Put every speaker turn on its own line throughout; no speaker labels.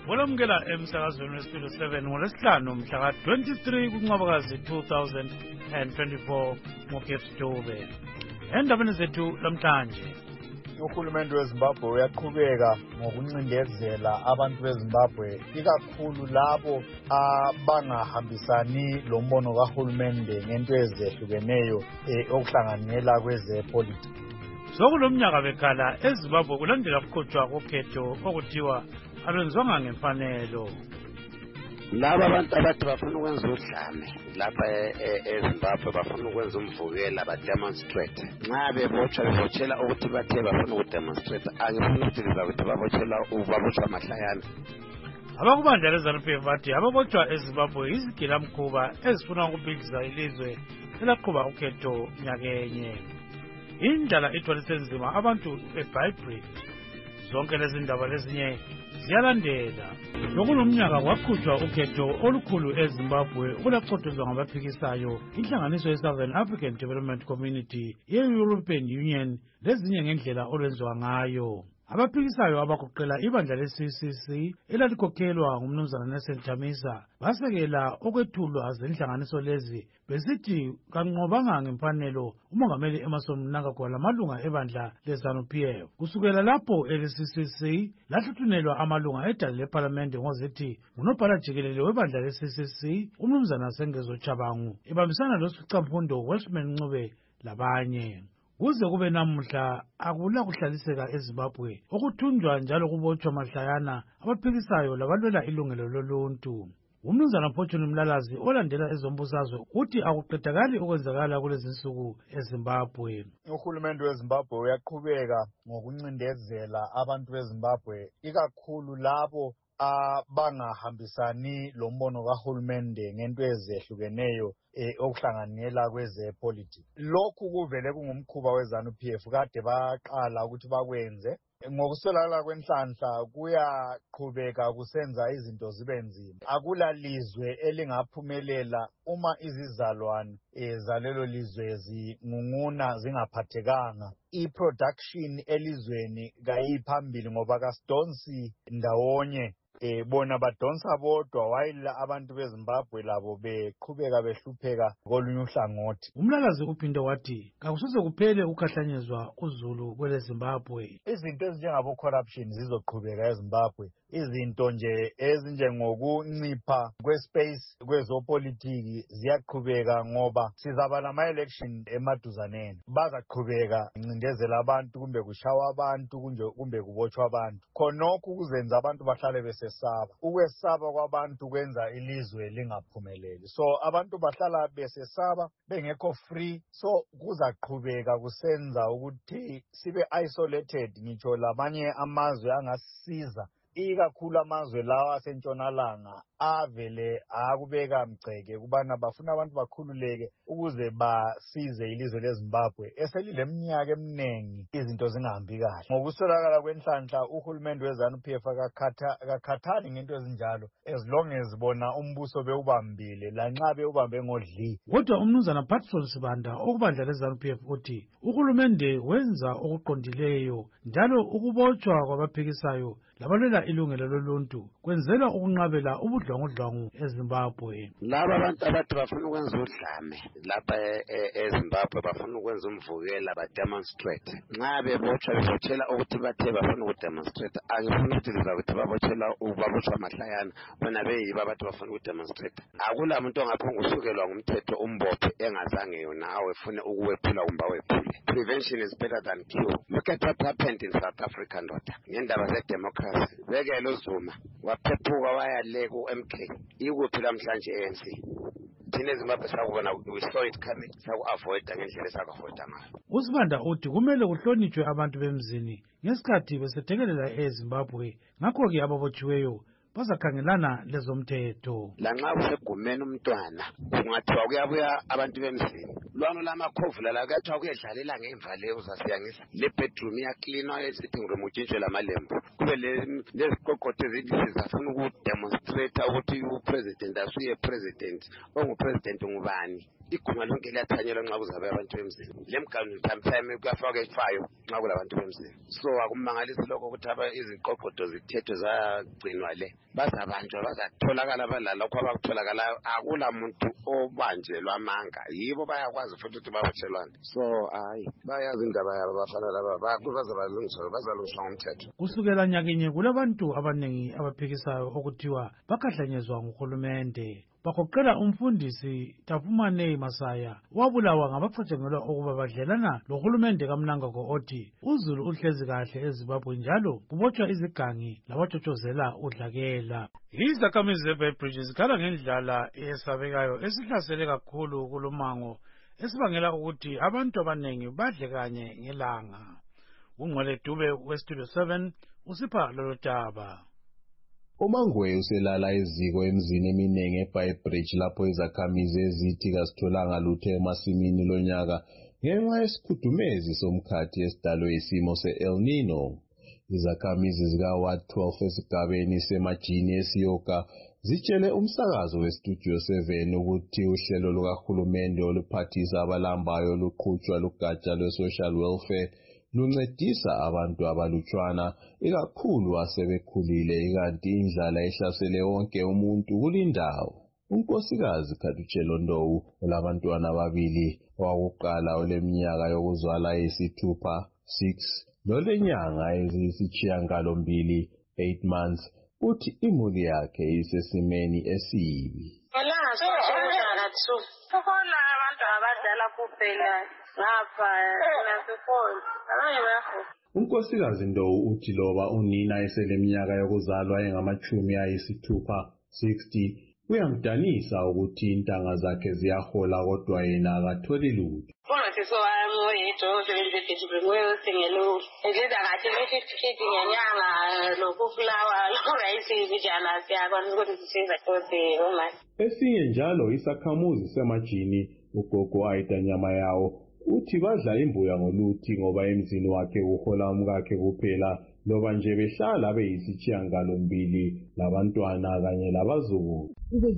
Olamukela emsakazweni wesitudio 7 ngolesihlanu mhla ka-23 kuNcwabakazi 2024 ngoKeps Dube. Endabeni zethu lamhlanje,
uhulumende weZimbabwe uyaqhubeka ngokuncindezela abantu beZimbabwe ikakhulu labo abangahambisani lombono kahulumende ngento ezehlukeneyo okuhlanganela kwezepolitiki.
sokulomnyaka bekhala eZimbabwe kulandela ukuqhutshwa kokhetho okuthiwa alwenziwanga ngemfanelo.
Laba abantu abathi bafuna ukwenza udlame lapha eZimbabwe bafuna ukwenza umvukela bademonstrate. Nxa bebotshela ukuthi bathe bafuna ukudemonstrate, angifuni ukuthi lizakuthi babotshwa mahlayana.
Abakubandla leZANU-PF bathi ababotshwa eZimbabwe izigilamkhuba ezifuna ukubhidliza ilizwe elaqhuba ukhetho nyakenye. Indlala ithwalise nzima abantu eBhayibhili. Zonke lezi ndaba lezinye ziyalandela. Lokulomnyaka kwaqhutshwa ukhetho olukhulu eZimbabwe olaqhutshwa ngabaphikisayo inhlanganiso ye-Southern African Development Community ye-European Union lezinye ngendlela olwenziwa ngayo. Abaphikisayo abagoqela ibandla le-CCC elalikhokhelwa ngumnumzana Nelson Chamisa basekela okwethulwa zenhlanganiso lezi besithi kanqobanga ngemfanelo umongameli Emmerson Mnangagwa lamalunga ebandla leZANU-PF. Kusukela lapho ele-CCC lahluthunelwa amalunga edale lephalamende ngozithi ngunobhala jikelele webandla le-CCC umnumzana Sengezo Chabangu ebambisana losificamfundo Welshman Ncube labanye. Kuze kube namuhla akula kuhlaliseka eZimbabwe okuthunjwa njalo kubotshwa mahlayana abaphikisayo labalwela ilungelo loluntu. Umnumzana Fortune Mlalazi olandela ezombusazwe uthi akuqedakali okwenzakala kulezi nsuku eZimbabwe.
Uhulumende weZimbabwe uyaqhubeka ngokuncindezela abantu beZimbabwe ikakhulu labo abangahambisani lombono kahulumende ngento ezehlukeneyo okuhlanganela kwezepolitiki. Lokhu kuvele kungumkhuba weZANU-PF kade baqala ukuthi bakwenze. Ngokuswelakala kwenhlanhla kuyaqhubeka kusenza izinto zibe nzima. Akula lizwe elingaphumelela uma izizalwane zalelo lizwe zingunguna zingaphathekanga. I-production elizweni kayiphambili ngoba kasidonsi ndawonye bona badonsa bodwa wayila abantu beZimbabwe labo beqhubeka behlupheka kolunye uhlangothi.
Umlalazi uphinde wathi kakusoze kuphele ukhahlanyezwa uzulu kwele Zimbabwe.
Izinto ezinjengabo corruption zizoqhubeka eZimbabwe. Izinto nje ezinjengokuncipha kwespace kwezopolitiki ziyaqhubeka ngoba sizaba nama-election emaduzaneni. Bazaqhubeka incindezela abantu kumbe kushawa abantu kumbe kubotshwa abantu. Khonokhu kuzenza abantu bahlale besesaba. Ukwesaba kwabantu kwenza ilizwe lingaphumeleli. So abantu bahlala besesaba bengekho free. So kuzaqhubeka kusenza ukuthi sibe isolated ngitsho lamanye amazwe angasiza. Ikakhulu amazwe lawa asentshonalanga avele akubeka mgceke kubana bafuna abantu bakhululeke ukuze basize ilizwe leZimbabwe eselileminyaka eminingi izinto zingahambi kahle. Ngokuswelakala kwenhlanhla uhulumende weZANU-PF akakhathali ngento ezinjalo as long as bona umbuso bewubambile lanxa bewubambe ngodli.
Kodwa umnumzana Patson Sibanda okubandla leZANU-PF uthi uhulumende wenza okuqondileyo njalo ukubotshwa kwabaphikisayo labalwela ilungelo loluntu kwenzelwa ukunqabela ubudlwangudlwangu eZimbabwe.
Laba abantu abathi bafuna ukwenza udlame lapha eZimbabwe bafuna ukwenza umvukela bademonstrate. Nxa bebotshela ukuthi bathe bafuna ukudemonstrate, angifuni ukuthi lizakuthi babotshwa mahlayana bona beyibo abathi bafuna ukudemonstrate. Akula muntu ongaphonga usukelwa ngumthetho umbophe engazange yona awefune ukuwephula kumbe awephule. Prevention is better than cure. Look at what happened in South Africa ndoda ngendaba ze-democracy. Bekele uZuma waphephuka waya le ku-MK ikuphi lamhlanje ANC. Thina eZimbabwe sakubona we saw it coming saku-avoida ngendlela esaku-avoida ngayo.
uSibanda uthi kumele kuhlonitshwe abantu bemzini ngesikhathi besethekelela eZimbabwe ngakho-ke ababotshiweyo bazakhangelana lezomthetho.
Lanxa usegumeni umntwana kungathiwa kuyabuya abantu bemzini lwano lamakhovula la kuyathiwa kuyedlalela ngemva le uzasiyangisa le bedroom iyaklinwa esitting room utshintshwe lamalembu kube leziqoqotho ezidlisi zafuna ukudemonstrate ukukhetha ukuthi upresident asuye president ongupresident ngubani igunga lonke liyathanyelwa nxa kuzabe abantu bemzini lemganu sometime kuyafaka efayo nxa kulabantu bemzini so akumangalisi lokho ukuthi iziqoqodo zithethwe zagcinwa le bazabanjwa bazatholakala balalokho abakutholakalayo akula muntu obanjelwa amanga yibo bayakwazi futhi ukuthi babotshelwane so hayi bayazi indaba yabo bafana laba bazalungiswa ngomthetho.
Kusukela nyakinye kulabantu abaningi abaphikisayo okuthiwa bakhahlanyezwa nguhulumende. Bagoqela umfundisi Tafumane Masaya wabulawa ngabacatshangelwa ukuba badlelana lohulumende kaMnangagwa othi uzulu uhlezi kahle eZimbabwe njalo kubotshwa izigangi labatshotshozela udlakela. Izakhamizi zeBeitbridge zikhala ngendlala eyesabekayo esihlasele kakhulu kulumango esibangela ukuthi abantu abaningi badle kanye ngelanga. Ungcwele Dube weStudio 7 usipha lolo daba.
uMangwe uselala eziko emzini eminingi eBeitbridge lapho izakhamizi ezithi kasitholanga lutho emasimini lonyaka ngenxa yesikhudumezi somkhathi esidalwe isimo se-El Nino. Izakhamizi zika-Ward 12 esigabeni semajini esiyoka zitshele umsakazo weStudio 7 ukuthi uhlelo lukahulumende oluphathisa abalambayo luqhutshwa lugatsha lwe-social welfare luncedisa abantu abalutshwana ikakhulu asebekhulile ikanti indlala ehlasele wonke umuntu kulindawo. Unkosikazi Khadutshelo Ndowu olabantwana ababili owakuqala oleminyaka yokuzalwa eyisithupha 6 nolenyanga eziyisishiyagalombili 8 months uthi imuli yakhe isesimeni esibi.
Abantu abadala kuphela ngapha nasekhona abanye bayafuna.
Unkosikazi Ndowu uthi loba unina eseleminyaka yokuzalwa engamachumi ayisithupha 60 kuyamdanisa ukuthi intanga zakhe ziyahola kodwa yena akatholi lutho.
Unotiso wami oyedwa osebenzisa ngelo ngenza ngathi 50k ngenyanga lokufulawa rice bijana siyakwazi ukuthi sisiza konke omama.
Esinye njalo isakhamuzi semajini ugogo Aida Nyama yawo uthi badla imbuya ngoluthi ngoba emzini wakhe uhola umkakhe kuphela loba nje behlala beyisishiyagalombili labantwana kanye labazukulu.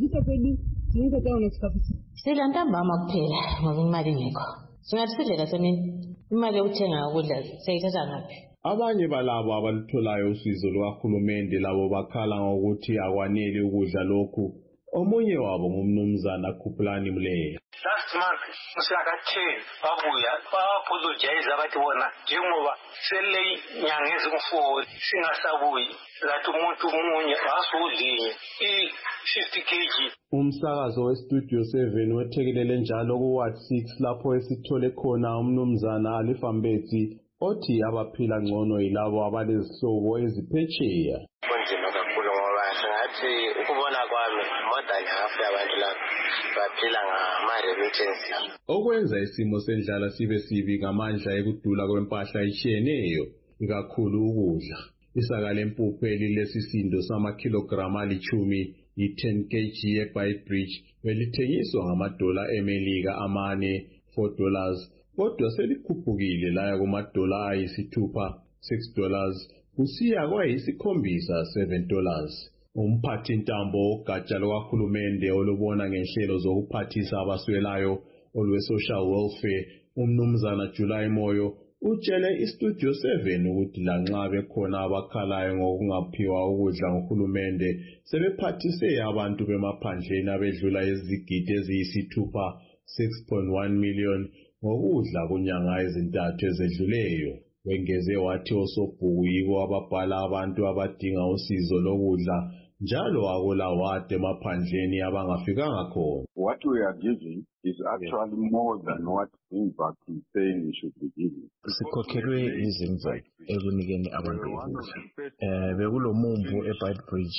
Sidla ntambama kuphela ngoba imali ngekho. Singathi sidle kasemini imali yokuthenga ukudla siyithatha ngaphi?
Abanye balabo abalutholayo usizo lukahulumende labo bakhala ngokuthi akwaneli ukudla lokhu. Omunye wabo ngumnumzana Khuphulani Mleya.
Last month mhlaka 10 babuya bapologize abathi bona njengoba sele inyanga ezingu4 singasabuyi lathi umuntu umunye asudlinye i50 kg.
Umsakazo weStudio 7 wethekelele njalo kuWard 6 lapho esithole khona umnumzana Alifambetsi othi abaphila ngcono yilabo abalezihlobo eziphetsheya.
Kunzima kakhulu ngoba ngathi ukubona kwami more than half yabantu lapha baphila ngama-remittances.
Okwenza isimo sendlala sibe sibi ngamandla ekudula kwempahla etshiyeneyo ikakhulu ukudla. Isaka lempuphu elilesisindo samakhilogramu ali-10 i-10 kg eBeitbridge belithengiswa ngamadola eMelika amane $4 kodwa selikhuphukile laya kumadola ayisithupha $6 kusiya kwayisikhombisa $7. Umphathi ntambo ogatsha lukahulumende olubona ngenhlelo zokuphathisa abaswelayo olwe-social welfare umnumzana July Moyo utshele iStudio 7 ukuthi lanxa bekhona abakhalayo ngokungaphiwa ukudla nguhulumende sebephathise abantu bemaphandleni abedlula izigidi eziyisithupha 6.1 million ngokudla kunyanga ezintathu ezedluleyo. Wengeze wathi osobhuku yibo ababhala abantu abadinga usizo lokudla njalo akula ward emaphandleni abangafikanga khona.
What we are giving is actually more than what Zimbabwe is saying we should be giving.
Sikhokhelwe izimvu ekunikeni abantu ukudla. Bekulomumbu eBeitbridge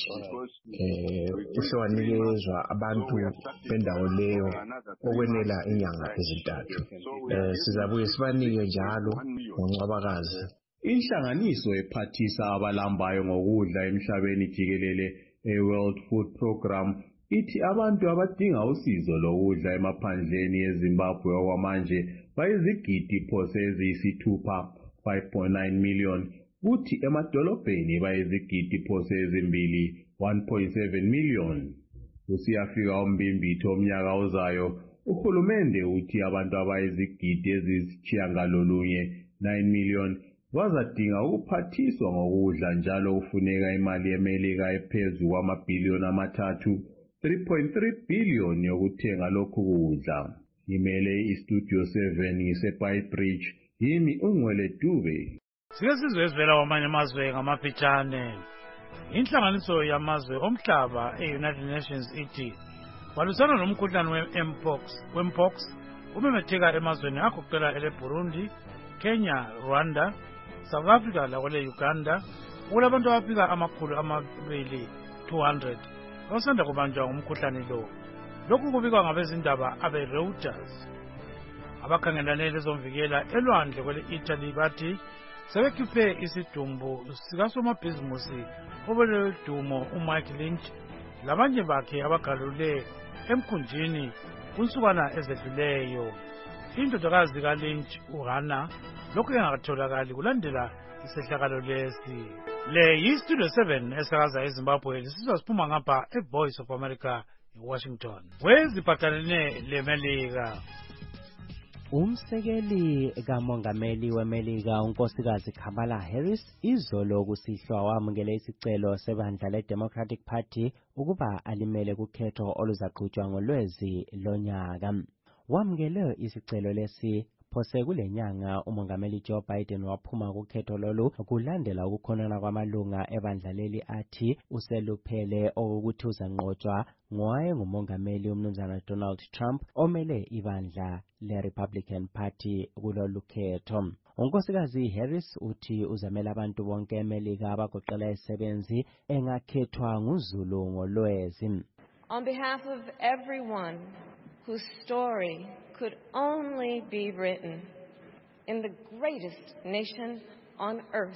usewanikezwa abantu bendawo leyo okwenela inyanga ezintathu. Sizabuye sibanike njalo ngoNcwabakazi.
Inhlanganiso ephathisa abalambayo ngokudla emhlabeni jikelele eWorld Food Program ithi abantu abadinga usizo lokudla emaphandleni eZimbabwe okwamanje bayizigidi phose eziyisithupha 5.9 million kuthi emadolobheni bayizigidi phose ezimbili 1.7 million. Kusiyafika umbimbithi omnyaka ozayo, uhulumende uthi abantu abayizigidi ezisishiyagalolunye 9 million bazadinga ukuphathiswa ngokudla njalo kufuneka imali yeMelika ephezu kwamabhiliyoni amathathu 3.3 billion yokuthenga lokhu kudla. Imele iStudio 7 ngiseBaybridge, yimi uNgwele Dube.
Sike sizwe esivela kwamanye amazwe ngamafitshane. Inhlanganiso yamazwe omhlaba e-United Nations ithi balwisana nomkhuhlane we-mpox umemetheka emazweni agoqela ele-Burundi, Kenya, Rwanda, South Africa lakwele Uganda. Kulabantu abafika 200 abasanda kubanjwa ngumkhuhlane lo. Lokhu kubikwa ngabezindaba abe-Reuters. Abakhangelane lezomvikela elwandle kwele-Italy bathi sebekhiphe isidumbu sikasomabhizimusi obeledumo uMike Lynch labanye bakhe abagalule emkhunjini kunsukwana ezedluleyo. Indodakazi kaLynch uHannah lokhu engakatholakali kulandela isehlakalo lesi. Le yiStudio 7 esakaza eZimbabwe lisizwa siphuma ngapha eVoice of America eWashington. Weziphathelene leMelika.
Umsekeli kamongameli weMelika unkosikazi Kamala Harris izolo kusihlwa wamukele isicelo sebandla leDemocratic Party ukuba alimele kukhetho oluzaqhutshwa ngoLwezi lonyaka. Wamukele isicelo lesi phose kulenyanga umongameli Joe Biden waphuma kukhetho lolu kulandela ukukhonona kwamalunga ebandla leli athi useluphele okuthi uzanqotshwa ngowayengumongameli umnumzana Donald Trump omele ibandla le-Republican Party kulolu khetho. Unkosikazi Harris uthi uzamela abantu bonke eMelika abagoqela isebenzi engakhethwa nguZulu ngoLwezi.
On behalf of everyone whose story could only be written in the greatest nation on earth,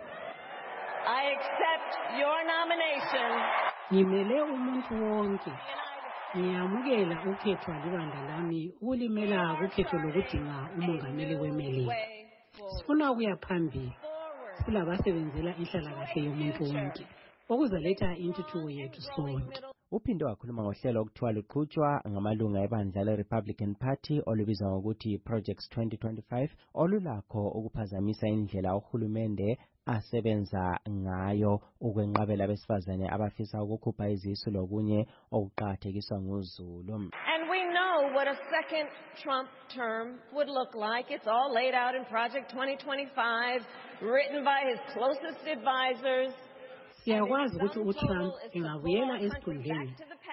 I accept your nomination.
Ngimele umuntu wonke ngiyamukela ukhethwa libandla lami ukulimela kukhetho lokudinga umongameli weMelika. Sifuna ukuya phambili kulabasebenzela inhlalakahle yomuntu wonke okuzaletha intuthuko yethu sonke.
Uphinde wakhuluma ngohlelo okuthiwa luqhutshwa ngamalunga ebandla le-Republican Party olubizwa ngokuthi Projects 2025 olulakho ukuphazamisa indlela uhulumende asebenza ngayo ukwenqabela abesifazane abafisa ukukhupha izisu lokunye okuqakathekiswa nguZulu.
And we know what a second Trump term would look like. It's all laid out in Project 2025, written by his closest advisors.
Siyakwazi ukuthi uTrump engabuyela esikhundleni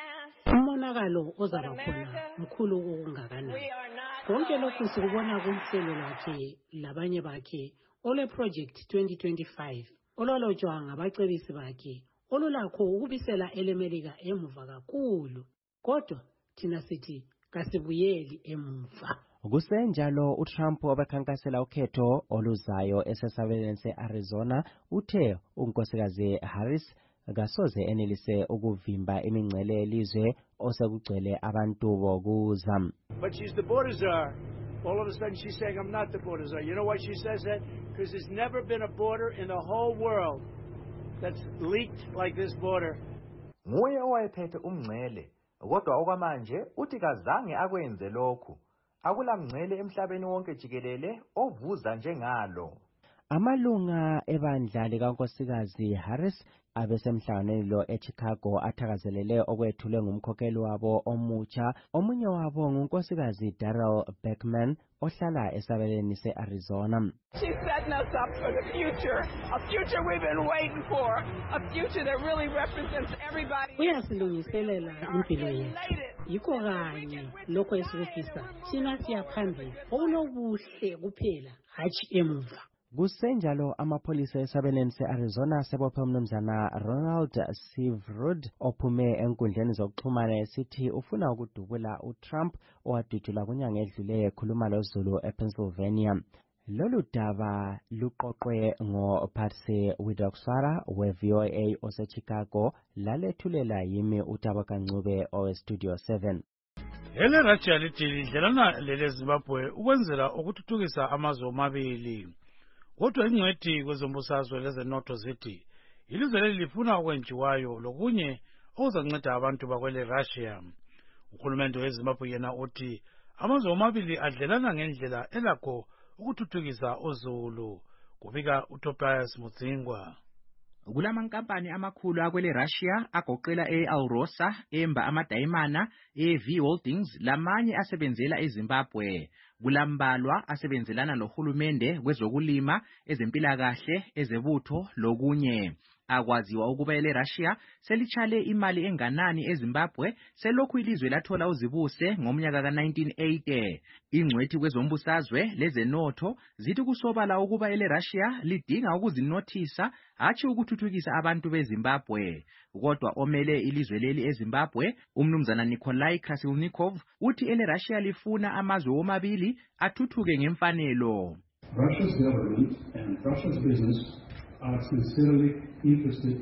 umonakalo ozaba khona mkhulu okungakanani. Konke lokhu sikubona kuhlelo lwakhe labanye bakhe ole Project 2025 ololotshwa ngabacebisi bakhe olulakho ukubisela eleMelika emuva kakhulu. Kodwa thina sithi kasibuyeli emuva.
Kusenjalo uTrump obekhankasela ukhetho oluzayo esesabelweni se-Arizona uthe unkosikazi Harris kasoze enelise ukuvimba imingcele yelizwe osekugcwele abantu bokuza.
But she's the border czar. All of a sudden she's saying I'm not the border czar. You know why she says that? Because there's never been a border in the whole world that's leaked like this border.
Nguye owayephethe umngcele kodwa okwamanje uthi kazange akwenze lokhu. Akulamngcele emhlabeni wonke jikelele ovuza njengalo.
Amalunga ebandla likankosikazi Harris abesemhlanganweni lo eChicago athakazelele okwethulwe ngumkhokheli wabo omutsha. Omunye wabo ngunkosikazi Darrell Beckman ohlala esabelweni se-Arizona.
She's setting us up for the future, a future we've been waiting for, a future that really represents everybody.
Uyasilungiselela impilo yethu. Yikho kanye lokho esikufisa. Thina siyaphambili okunobuhle kuphela hatshi emuva.
Kusenjalo amapholisa esabelweni se-Arizona sebophe umnumzana Ronald Severud ophume enkundleni zokuxhumana esithi ufuna ukudubula uTrump owadutshulwa kunyanga edluleyo ekhuluma loZulu ePennsylvania. Lolu daba luqoqwe ngoPatsy Widakuswara we-VOA oseChicago lalethulela yimi uTabo Kancube oweStudio 7.
Hele Russia lithi lidlelana leleZimbabwe ukwenzela ukuthuthukisa amazwe omabili. Kodwa ingcwethi kwezombusazwe lezenotho zithi ilizwe leli lifuna okwenjiwayo lokunye okuzanceda abantu bakwele Russia. Uhulumende weZimbabwe yena uthi amazwe omabili adlelana ngendlela elakho ukuthuthukisa uZulu. Kubika uTobias Mudzingwa.
Kulamankampani amakhulu akwele Russia agoqela eAlrosa, Emba amadayimana, eV Holdings lamanye asebenzela eZimbabwe. Kulambalwa asebenzelana lohulumende kwezokulima, ezempilakahle, ezebutho lokunye. Akwaziwa ukuba eLeRussia selitshale imali enganani eZimbabwe selokhu ilizwe lathola uzibuse ngomnyaka ka1980. Ingcwethi kwezombusazwe lezenotho zithi kusobala ukuba eLeRussia lidinga ukuzinothisa hatshi ukuthuthukisa abantu beZimbabwe. Kodwa omele ilizwe leli eZimbabwe, umnumzana Nikolai Krasilnikov, uthi eLeRussia lifuna amazwe omabili athuthuke ngemfanelo.
Russia's government and Russia's business are sincerely interested.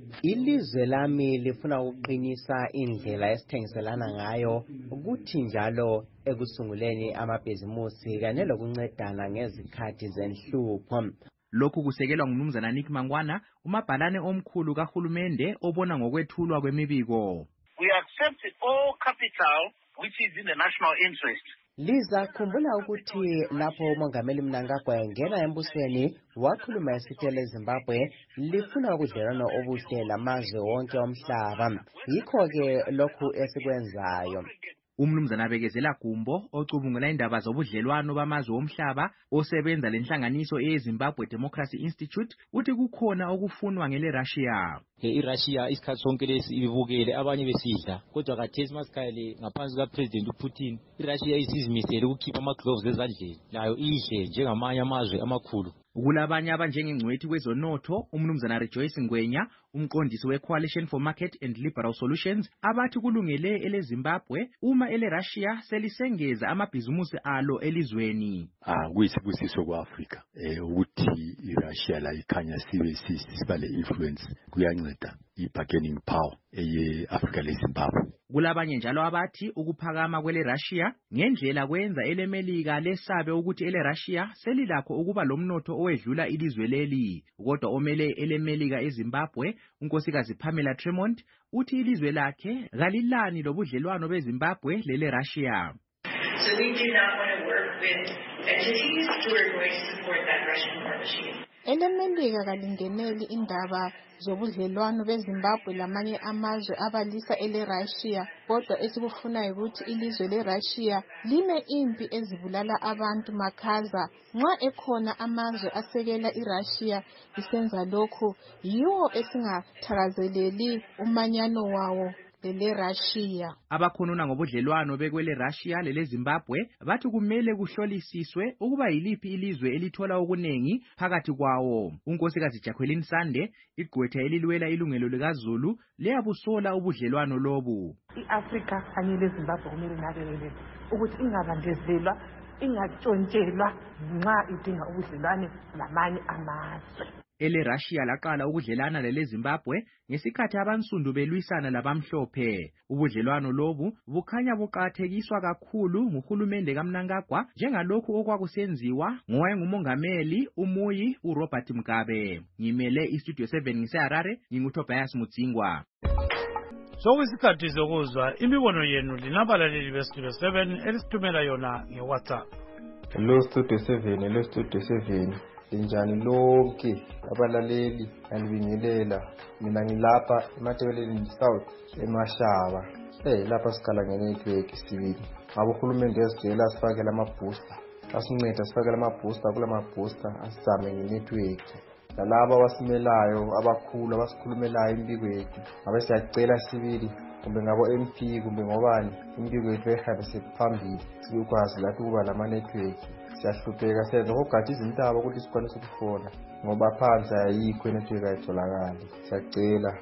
Ilizwe lami lifuna ukuqinisa indlela esithengiselana ngayo ukuthi njalo ekusunguleni amabhizimusi kanye lokuncedana ngezikhathi zenhlupho.
Lokhu kusekelwa ngumnumzana Nick Mangwana, umabhalane omkhulu kahulumende obona ngokwethulwa kwemibiko.
We accept all capital which is in the national interest.
Liza khumbula ukuthi lapho umongameli Mnangagwa engena embusweni wakhuluma esithi eZimbabwe lifuna ukudlelana obuhle lamazwe wonke omhlaba. Yikho ke lokhu esikwenzayo.
Umnumzana Bekezela Gumbo ocubungula indaba zobudlelwano bamazwe omhlaba osebenza lenhlanganiso eZimbabwe Democracy Institute uthi kukhona okufunwa ngeleRussia.
iRussia isikhathi sonke lesi ibukele abanye besidla kodwa khathesi masikhayele ngaphansi kaPresident uPutin iRussia isizimisele ukukhipha ama-gloves ezandleni nayo idle njengamanye amazwe amakhulu.
Kulabanye abanjengengcwethi kwezonotho umnumzana Rejoice Ngwenya umqondisi weCoalition for Market and Liberal Solutions abathi kulungele eleZimbabwe uma eleRussia selisengeza amabhizimusi alo elizweni.
Kuyisibusiso kwa-Afrika ukuthi iRussia la ikhanya siba le-influence kuyanceda i-bargaining power eye-Afrika leZimbabwe.
Kulabanye njalo abathi ukuphakama kweleRussia ngendlela kwenza eleMelika lesabe ukuthi eleRussia selilakho ukuba lomnotho owedlula ilizwe leli. Kodwa omele eleMelika eZimbabwe unkosikazi Pamela Tremont uthi ilizwe lakhe kalilani lobudlelwano beZimbabwe leleRussia.
So we do not want to work with entities who are going to support that Russian war machine.
eleMelika kalingeneli indaba zobudlelwano beZimbabwe lamanye amazwe abalisa eleRussia, kodwa esikufunayo ukuthi ilizwe leRussia lime impi ezibulala abantu makhaza. Nxa ekhona amazwe asekela iRussia isenza lokhu, yiwo esingathakazeleli umanyano wawo leleRussia.
Abakhonuna ngobudlelwano bekweleRussia leleZimbabwe bathi kumele kuhlolisiswe ukuba yiliphi ilizwe elithola okunengi phakathi kwawo. Unkosikazi Jacqueline Sande igqwetha elilwela ilungelo likaZulu liyabusola ubudlelwano lobu.
iAfrika kanye leZimbabwe kumele nakelele ukuthi ingabandezelwa, ingatshontshelwa nxa idinga ubudlelwane lamanye amazwe.
EleRussia laqala ukudlelana leleZimbabwe ngesikhathi abansundu belwisana labamhlophe. Ubudlelwano lobu bukhanya buqakathekiswa kakhulu nguhulumende kaMnangagwa njengalokhu okwakusenziwa ngowayengumongameli umuyi uRobert Mugabe. Ngimele iStudio 7 ngiseHarare, nginguTobias Mudzingwa.
Sokuyisikhathi sokuzwa imibono yenu linabalaleli beStudio 7 elisithumela yona ngeWhatsApp.
Hello Studio 7, hello Studio 7. Linjani lonke abalaleli ngalibingelela. Mina ngilapha eMatebeleni South eMashaba. Lapha sikhala ngenetwork sibili. Abohulumende ezitshela sifakela amabooster. Asinceda sifakela amabooster kulama booster asizame ngenetwork. Nalabo abasimelayo abakhulu abasikhulumelayo impiko yethu. Ngabe siyacela sibili kumbe ngabo MP kumbe ngobani impiko yethu ehambe phambili. Sikwazi lapho kuba lama network. Siyahlupheka senza ngogada izintaba ukuthi sikwanise ukufona ngoba phansi ayikho inetwork ayitholakali. Siyacela.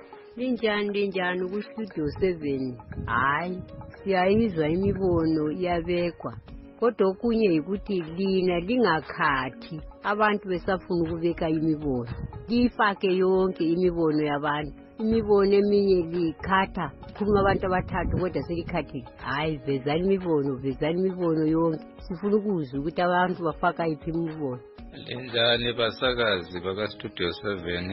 Linjani kuStudio 7. Hayi, siyayizwa imibono iyabekwa. Kodwa okunye yikuthi lina lingakhathi abantu besafuna ukubeka imibono. Lifake yonke imibono yabantu. Imibono eminye likhatha khuluma abantu abathathu kodwa selikhathile. Hayi, vezani imibono yonke. Sifuna ukuzwa ukuthi abantu bafaka iphi imibono.
Linjani basakazi bakaStudio 7,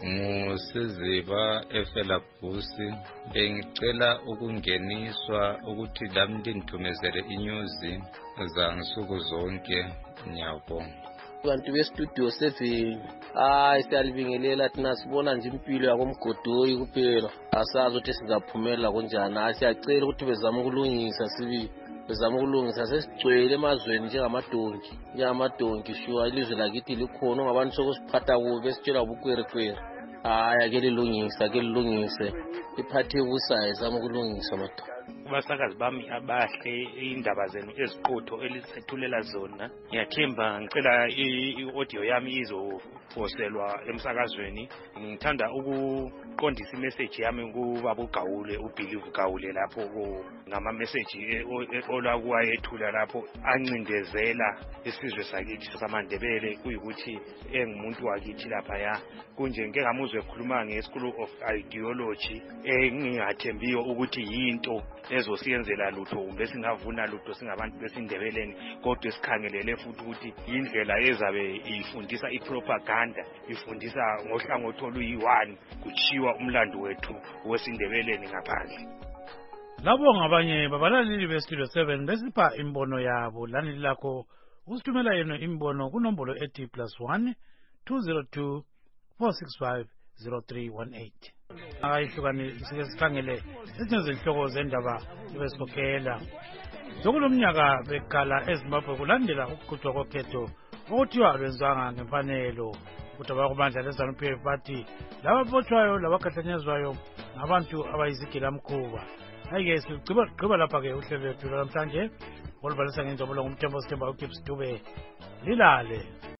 nguSiziba eFelabusi. Bengicela ukungeniswa ukuthi lami ndinithumezele inyuzi zansuku zonke. Ngiyabonga.
Bantu bestudio 7 siyalibingelela thina sibona nje impilo yakomgodoyi kuphela asazi ukuthi singaphumela kanjani. Siyacela ukuthi bezame ukulungisa sibili bezama ukulungisa sesigcwele emazweni njengamadonki shuwa ilizwe lakithi likhona ngabantu sokusiphatha kubi esitshela ubukwerekwere. Ake lilungise iphathe ubusayo zama ukulungisa madoda.
Kubasakazi bami abahle indaba zenu eziqotho elisethulela zona. Ngiyathemba ngicela i-audio yami izoposelwa emsakazweni. Ngithanda ukuqondisa imessage yami kubaba uGawule uBelieve Gawule lapho ngama message olwakuwayethula lapho ancindezela isizwe sakithi samaNdebele kuyikuthi engumuntu wakithi lapha ya kunje ngeke ngamuzwe ekhuluma nge-School of Ideology engingathembiyo ukuthi yinto ezosiyenzela lutho kumbe singavuna lutho singabantu besindebeleni kodwa sikhangelele futhi ukuthi indlela ezabe ifundisa ipropaganda ifundisa ngohlangothi oluyi-1 kuchiwa umlando wethu wesindebeleni ngaphandle.
Labo ngabanye babalaleli beStudio 7 besipha imbono yabo lani lakho usithumela yena imbono kunombolo ethi +1 202 465 0318. Ayihlukani sike sikhangele ezinye izinhloko zendaba ebesikhokhela. Zokulomnyaka bekhala eZimbabwe kulandela ukuqhutshwa kokhetho okuthiwa lwenzanga ngemfanelo. Ukuthi abakubandla leZANU-PF bathi lababotshwayo labakhahlanyezwayo ngabantu abayizigilamkhuba. Ayike sigqiba lapha-ke uhlelo lwethu namhlanje olubalisa ngenjabulo ngumthembo Sithemba uGibbs Dube lilale.